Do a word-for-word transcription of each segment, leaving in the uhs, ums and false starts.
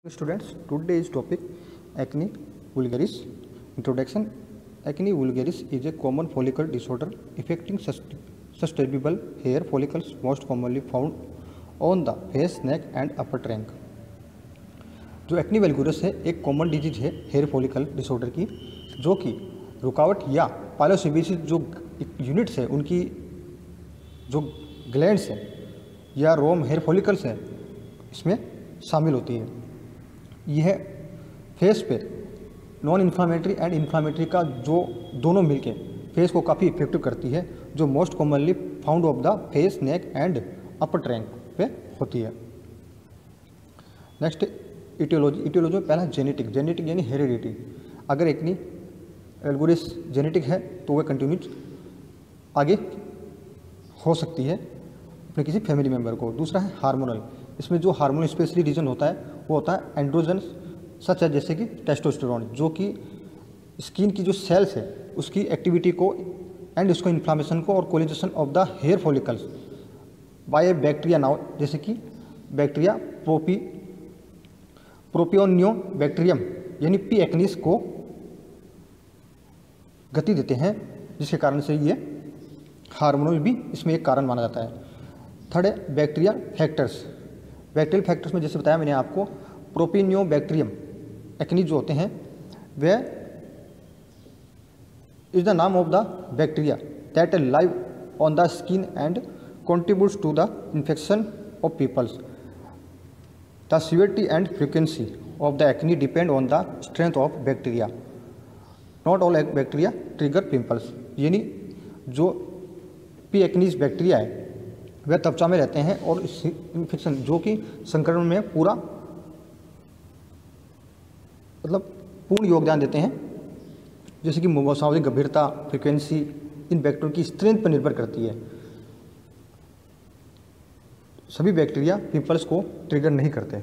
Students, today's topic acne vulgaris. Introduction. Acne vulgaris is a common follicle disorder affecting susceptible hair follicles most commonly found on the face, neck and upper trunk. जो acne vulgaris है एक common disease है hair follicle disorder की, जो कि रुकावट या पाइलोसिबियसिस जो यूनिट्स है उनकी जो ग्लैंड्स है या रोम हेयर फॉलिकल्स है इसमें शामिल होती है। यह फेस पे नॉन इन्फ्लामेटरी एंड इन्फ्लामेटरी का जो दोनों मिलके फेस को काफ़ी इफेक्टिव करती है, जो most commonly found of the face, neck and upper trunk पे होती है। Next aetiology. इटियोलॉजी में पहला जेनेटिक। जेनेटिक यानी हेरिडिटी। अगर एक्नी वल्गुरस जेनेटिक है तो वह कंटिन्यूज आगे हो सकती है अपने किसी फैमिली मेम्बर को। दूसरा है हार्मोनल। इसमें जो हार्मोनल स्पेशली रीजन होता है वो होता है एंड्रोजन, सच है जैसे कि टेस्टोस्टेरोन, जो कि स्किन की जो सेल्स है उसकी एक्टिविटी को एंड उसको इन्फ्लामेशन को और colonisation of the hair follicles by a bacteria now, जैसे कि बैक्टीरिया प्रोपी प्रोपियोनियो बैक्टीरियम यानी पी एक्निस को गति देते हैं, जिसके कारण से ये हार्मोनल भी इसमें एक कारण माना जाता है। थर्ड है बैक्टीरिया फैक्टर्स। बैक्टीरियल फैक्टर्स में जैसे बताया मैंने आपको, प्रोपिनियो बैक्टीरियम एक्नी जो होते हैं वे इज द नाम of the bacteria that live on the skin and contributes to the infection of peoples. The severity and frequency of the acne depend on the strength of bacteria. Not all bacteria trigger pimples. यानी जो P acnes bacteria है वह त्वचा में रहते हैं और इस इन्फेक्शन जो कि संक्रमण में पूरा मतलब पूर्ण योगदान देते हैं, जैसे कि स्वाभाविक गंभीरता, फ्रिक्वेंसी इन बैक्टीरिया की स्ट्रेंथ पर निर्भर करती है। सभी बैक्टीरिया पिंपल्स को ट्रिगर नहीं करते।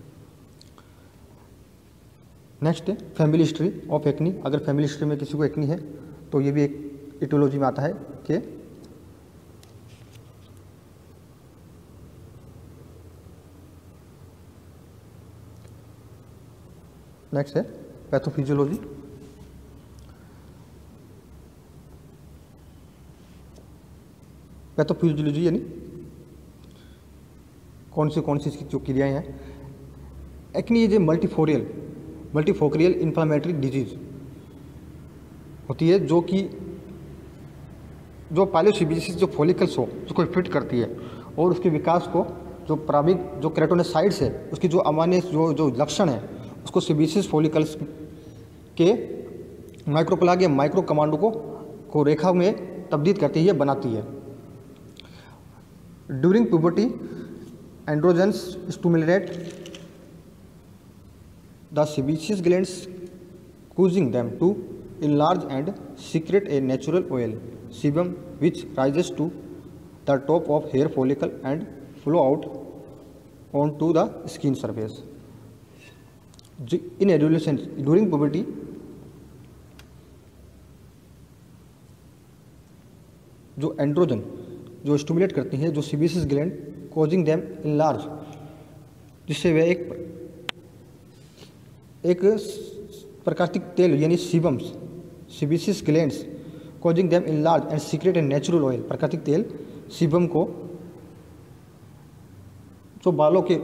नेक्स्ट है फैमिली हिस्ट्री ऑफ एक्नी। अगर फैमिली हिस्ट्री में किसी को एक्नी है तो ये भी एक इटियोलॉजी में आता है कि नेक्स्ट है पैथोफिजियोलॉजी। पैथोफिजियोलॉजी यानी कौन सी कौन सी इसकी जो क्रियाएँ हैं। Acne is a multifactorial multifactorial inflammatory disease होती है, जो कि जो पाइलोसिबियसिस जो फॉलिकल्स हो उसको इफेक्ट करती है और उसके विकास को जो प्रारंभिक जो केराटिनोसाइट्स है उसकी जो अमान्य जो जो लक्षण है उसको सिबियसिस फॉलिकल्स के माइक्रोप्लाग या माइक्रो कमांडो को को रेखा में तब्दील करती है, बनाती है। During puberty androgens stimulate the sebaceous glands, causing them to enlarge and secrete a natural oil sebum which rises to the top of hair follicle and flow out onto the skin surface. In adolescence, during puberty, जो androgen जो stimulate करती हैं जो sebaceous gland, causing them enlarge, जिससे वह एक एक प्राकृतिक तेल यानी sebums sebaceous glands causing them enlarge and secrete and natural oil, प्राकृतिक तेल सीबम को जो बालों के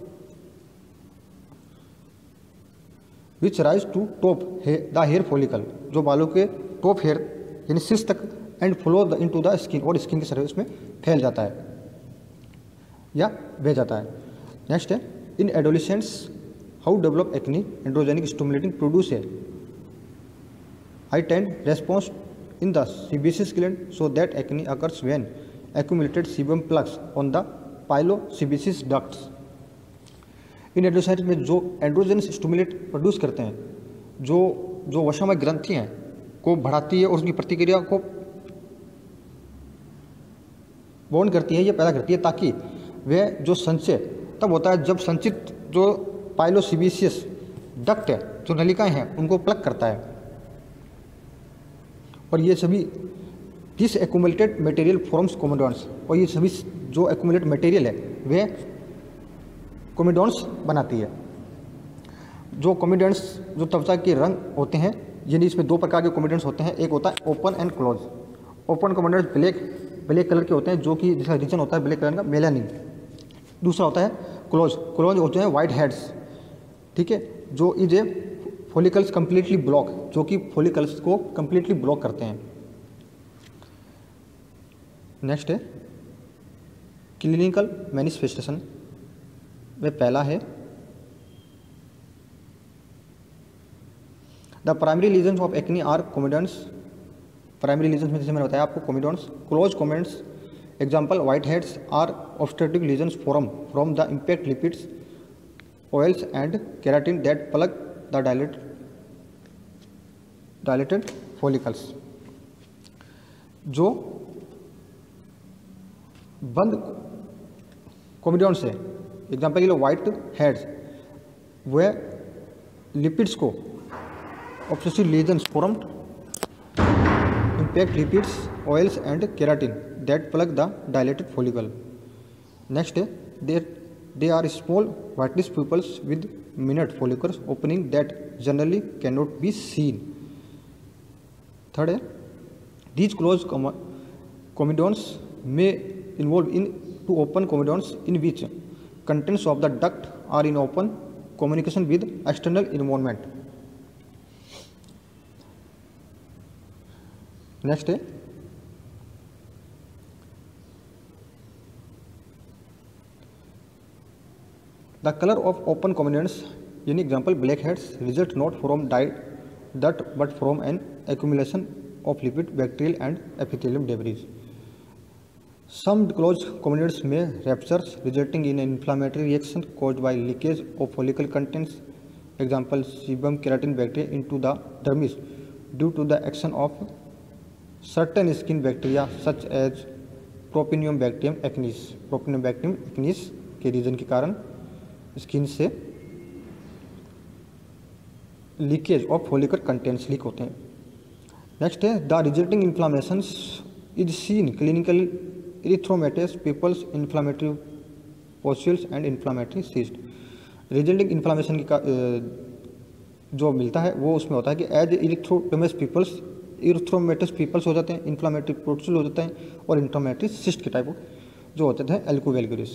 which rise to top the hair follicle, जो बालों के टॉप हेयर यानी शीर्ष तक and flow the into the skin और स्किन के सरफेस में फैल जाता है या बह जाता है। नेक्स्ट है in adolescents how develop acne androgenic stimulating produce है heightened response in the sebaceous gland so that acne occurs when accumulated sebum plugs on the pilosebaceous ducts. इन एडोलिसेंट्स में जो एंड्रोजन स्टिमुलेट प्रोड्यूस करते हैं, जो जो वशामय ग्रंथि हैं को बढ़ाती है और उसकी प्रतिक्रिया को बॉन्ड करती है या पैदा करती है, ताकि वह जो संचय तब होता है जब संचित जो पाइलोसिबियसियस डक्ट है, जो नलिकाएं हैं, उनको प्लग करता है। और ये सभी this accumulated material forms comedones, और ये सभी जो एक्यूमुलेटेड मटेरियल है वह कोमेडोन्स बनाती है। जो कॉमेडियंट्स जो त्वचा के रंग होते हैं, यानी इसमें दो प्रकार के कॉमेडियंट्स होते हैं, एक होता है open and close. Open comedones black black colour के होते हैं, जो कि जिसका रीजन होता है ब्लैक कलर का मेलानिन। दूसरा होता है क्लोज क्लोज होते हैं वाइट हेड्स, ठीक है, जो is a follicles completely block, जो कि फॉलिकल्स को कंप्लीटली ब्लॉक करते हैं। नेक्स्ट है क्लिनिकल मैनिफेस्टेशन में पहला है the primary lesions of acne are comedones. Primary lesions में जैसे मैंने बताया आपको comedones, close comedones example white heads are obstructive lesions form from the impact lipids oils and keratin that plug the dilate dilated follicles. जो बंद comedones है, example ये लो वाइट हेड्स, वह लिपिड्स को obsessive lesions form impact lipids, oils and keratin that plug the dilated follicle. Next, there they are small whitish pupils with minute follicles opening that generally cannot be seen. Third, these closed comedons may involve in two open comedons in which contents of the duct are in open communication with external environment. Next है the colour of open comedones, यानी example black heads result not from diet डट but from an accumulation of lipid bacterial and epithelium debris. Some close comedones में ruptures resulting in inflammatory reaction caused by leakage of follicle contents, example sebum keratin bacteria into the dermis due to the action of certain skin bacteria such as Propionibacterium acnes। Propionibacterium acnes के reason के कारण skin से leakage of follicle contents leak होते हैं। Next है the resulting inflammation is seen clinical erythematous papules inflammatory pustules and inflammatory cyst. Resulting inflammation की का, जो मिलता है वो उसमें होता है कि as erythematous papules erythematous papules हो जाते हैं, इन्फ्लामेटरी पोस्यूल हो जाते हैं और इन्फ्लामेटरी सिस्ट के टाइप जो होते थे एल्कोवेलगुरिस।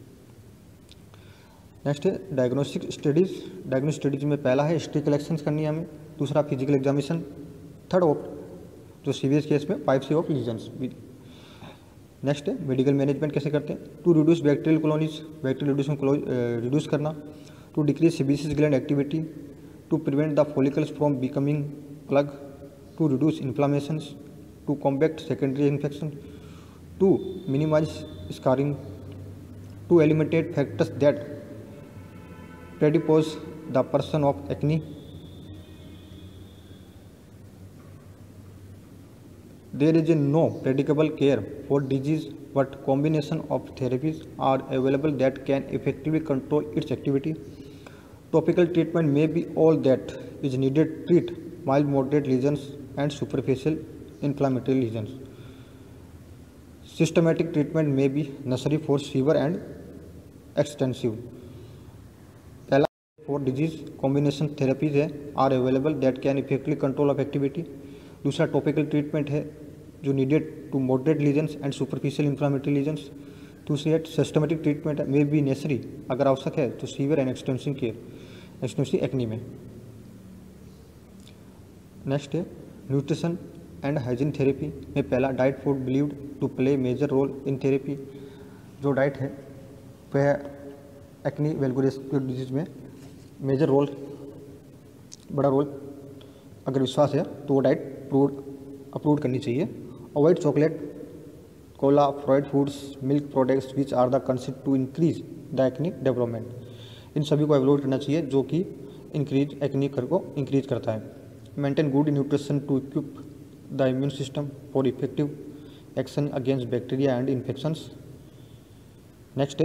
नेक्स्ट है डायग्नोस्टिक स्टडीज़। डायग्नोस्टिक स्टडीज में पहला है हिस्ट्री कलेक्शन करनी है हमें, दूसरा फिजिकल एग्जामिनेशन, थर्ड ऑफ जो सीवियस केस में बायोप्सी ऑफ लीजन्स। नेक्स्ट है मेडिकल मैनेजमेंट कैसे करते हैं, to reduce bacterial colonies, bacterial reduce को रिड्यूस करना, to decrease sebaceous gland activity, to prevent the follicles from becoming plug, to reduce inflammations, to combat secondary infection, to minimize scarring, to eliminate factors that predispose the person of acne. There is no predictable care for disease, but combination of therapies are available that can effectively control its activity. Topical treatment may be all that is needed to treat mild moderate lesions and superficial inflammatory lesions. Systematic treatment may be necessary for severe and extensive. पहला for disease combination therapies है are available that can effectively control of activity. दूसरा topical treatment है जो needed to moderate lesions and superficial inflammatory lesions. दूसरी है systematic treatment may be necessary अगर आवश्यक है तो severe and extensive care, extensive acne में। नेक्स्ट है न्यूट्रिशन एंड हाइजीन थेरेपी में पहला diet food believed to play major role in therapy. जो डाइट है वह एक्नी वेलगुरिस डिजीज में मेजर रोल, बड़ा रोल अगर विश्वास है तो वो डाइट अप्रूव अप्रूव करनी चाहिए। Avoid chocolate, cola, fried foods, milk products which are the considered to increase the acne development. इन सभी को अवॉइड करना चाहिए जो कि इंक्रीज एक्नी कर को इंक्रीज करता है। Maintain good nutrition to equip the immune system for effective action against bacteria and infections. Next,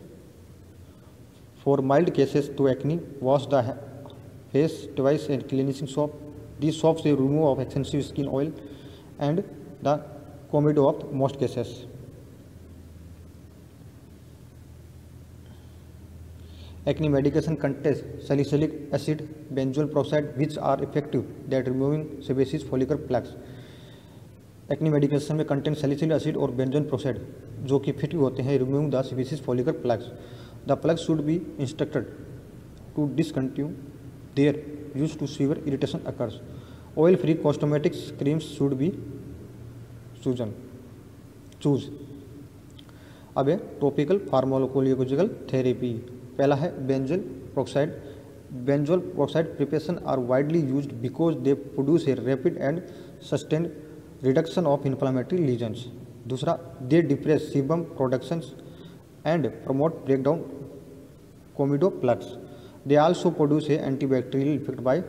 for mild cases to acne, wash the face twice and cleansing soap. These soaps they remove of excessive skin oil and the comedo of most cases. Acne medication contains salicylic acid, benzoyl peroxide, which are effective at removing sebaceous follicular plaques. Acne medication में contain salicylic acid और benzoyl peroxide जो कि effective होते हैं removing the sebaceous follicular plugs. The plugs should be instructed to discontinue their use to severe irritation occurs. Oil free cosmetics creams should be chosen choose. अब है topical pharmacological therapy. पहला है benzoyl peroxide. Benzoyl peroxide preparation are widely used because they produce a rapid and sustained reduction of inflammatory lesions. दूसरा, they depress sebum productions and promote breakdown comedo plugs. They also produce a antibacterial effect by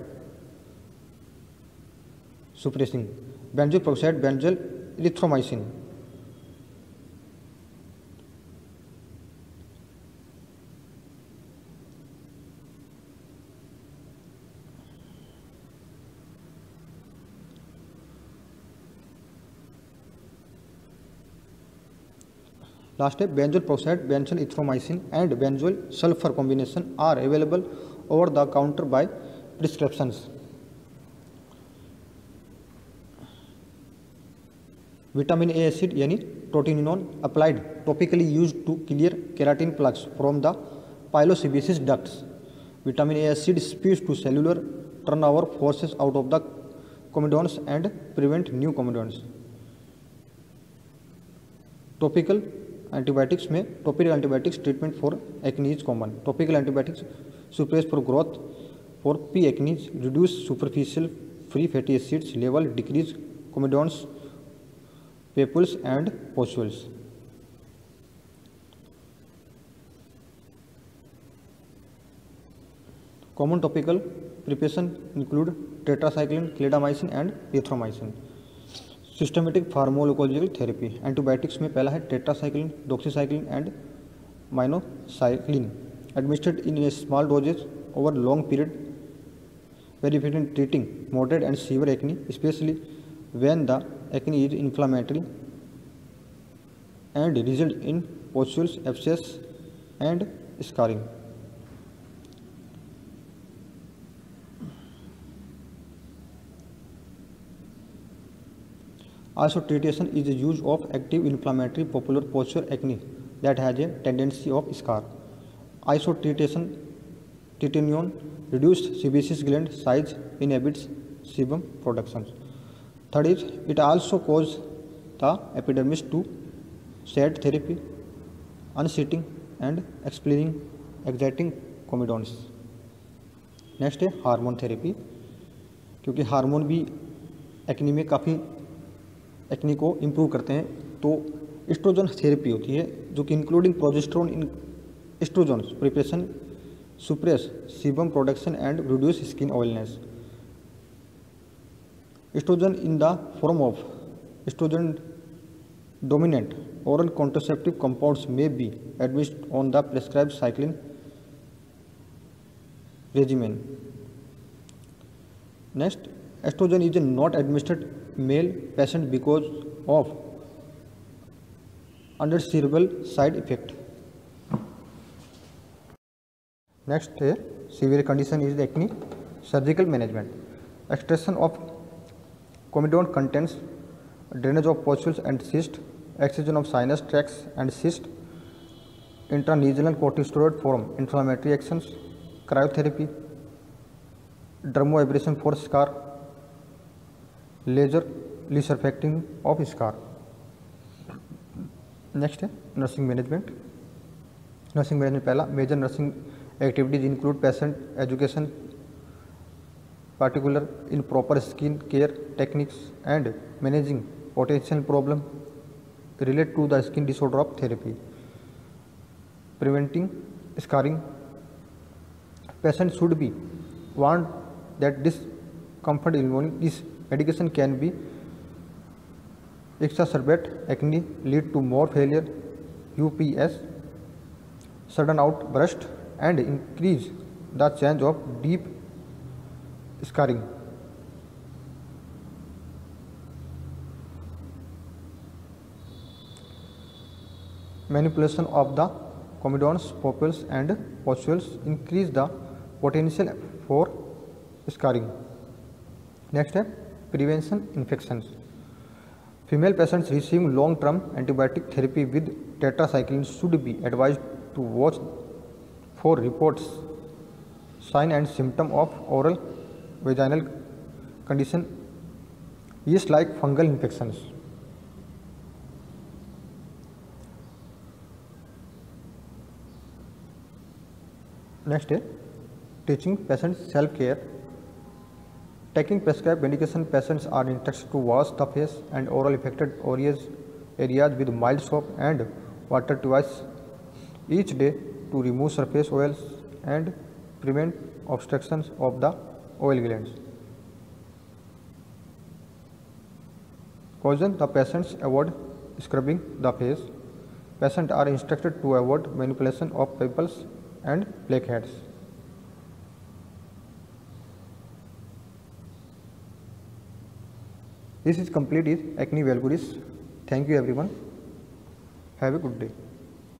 suppressing benzoyl peroxide benzoyl erythromycin. Last है benzoyl peroxide, benzoyl erythromycin and benzoyl sulfur combination are available over the counter by prescriptions. Vitamin A acid यानी trotininone applied topically used to clear keratin plaques from the pilosebaceous ducts. Vitamin A acid speeds to cellular turnover, forces out of the comedones and prevent new comedones. Topical antibiotics में topical antibiotics treatment for acne is common. Topical antibiotics suppress for growth for P acnes, reduce superficial free fatty acids level, decrease comedones papules and pustules. Common topical preparation include tetracycline, clindamycin and erythromycin. Systematic pharmacological therapy. Antibiotics में पहला है tetracycline, doxycycline and minocycline. Administered in a small doses over long period, very effective in treating moderate and severe acne, specially when the acne is inflammatory and result in pustules, abscess and scarring. Also, treatment is the use of active inflammatory popular posture acne that has a tendency of scar. Isotretinoin tretinoin reduced sebaceous gland size, inhibits sebum production. Third is it also causes the epidermis to shed therapy, unseating and explaining exciting comedones. Next है hormone therapy. क्योंकि hormone भी acne में काफ़ी acne को improve करते हैं, तो oestrogen therapy होती है जो कि including progesterone in oestrogen preparation suppress sebum production and reduce skin oiliness. Oestrogen in the form of oestrogen dominant oral contraceptive compounds may be administered on the prescribed cycline regimen. Next, estrogen is not administered male patient because of undesirable side effect. Next है severe condition is the acne. Surgical management. Extraction of comedone contains drainage of pustules and cyst, excision of sinus tracts and cyst, intranasal corticosteroid form inflammatory actions, cryotherapy, dermoabrasion for scar, laser resurfacting of scar. Next है nursing management. Nursing management पहला major nursing activities include patient education, particular in proper skin care techniques and managing potential problem related to the skin disorder of therapy, preventing scarring. Patient should be warned that discomfort involving this medication can be exacerbate acne, lead to more failure, U P S, sudden outburst, and increase the chance of deep scarring. Manipulation of the comedones, papules and pustules increase the potential for scarring. Next है prevention infections. Female patients receiving long-term antibiotic therapy with tetracycline should be advised to watch for reports, sign and symptom of oral vaginal condition, yeast like fungal infections. Next है teaching patients self-care. Taking prescribed medication, patients are instructed to wash the face and oral affected areas, areas with mild soap and water twice each day to remove surface oils and prevent obstructions of the oil glands. Caution: the patients avoid scrubbing the face. Patients are instructed to avoid manipulation of pimples and blackheads. This is complete is acne vulgaris. Thank you everyone. Have a good day.